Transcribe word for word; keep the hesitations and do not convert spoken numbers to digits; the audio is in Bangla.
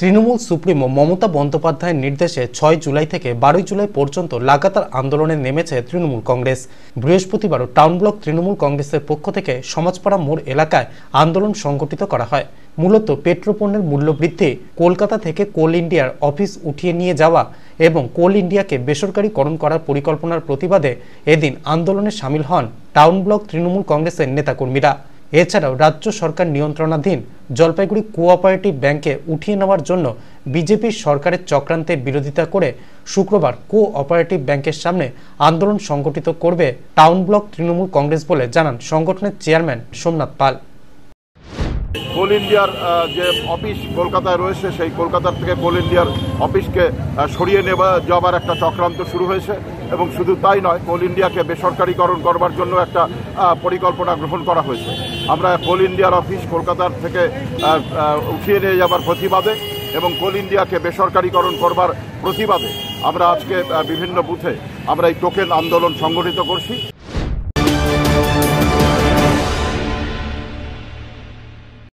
তৃণমূল সুপ্রিমো মমতা বন্দ্যোপাধ্যায়ের নির্দেশে ছয় জুলাই থেকে বারোই জুলাই পর্যন্ত লাগাতার আন্দোলনে নেমেছে তৃণমূল কংগ্রেস। বৃহস্পতিবারও টাউন ব্লক তৃণমূল কংগ্রেসের পক্ষ থেকে সমাজপাড়া মোড় এলাকায় আন্দোলন সংগঠিত করা হয়। মূলত পেট্রোপণ্যের মূল্য বৃদ্ধি, কলকাতা থেকে কোল ইন্ডিয়ার অফিস উঠিয়ে নিয়ে যাওয়া এবং কোল ইন্ডিয়াকে বেসরকারীকরণ করার পরিকল্পনার প্রতিবাদে এদিন আন্দোলনে সামিল হন টাউন ব্লক তৃণমূল কংগ্রেসের নেতাকর্মীরা। এছাড়াও রাজ্য সরকার নিয়ন্ত্রণাধীন জলপাইগুড়ি কোঅপারেটিভ ব্যাংকে উঠিয়ে নেওয়ার জন্য বিজেপির সরকারের চক্রান্তের বিরোধিতা করে শুক্রবার কোঅপারেটিভ ব্যাংকের সামনে আন্দোলন সংগঠিত করবে টাউন ব্লক তৃণমূল কংগ্রেস বলে জানান সংগঠনের চেয়ারম্যান সোমনাথ পাল। কোল ইন্ডিয়ার যে অফিস কলকাতায় রয়েছে, সেই কলকাতার থেকে কোল ইন্ডিয়ার অফিসকে সরিয়ে নেওয়া যাবার একটা চক্রান্ত শুরু হয়েছে এবং শুধু তাই নয়, কোল ইন্ডিয়াকে বেসরকারীকরণ করবার জন্য একটা পরিকল্পনা গ্রহণ করা হয়েছে। আমরা কোল ইন্ডিয়ার অফিস কলকাতার থেকে উঠিয়ে নিয়ে যাবার প্রতিবাদে এবং কোল ইন্ডিয়াকে বেসরকারীকরণ করবার প্রতিবাদে আমরা আজকে বিভিন্ন বুথে আমরা এই টোকেন আন্দোলন সংগঠিত করছি।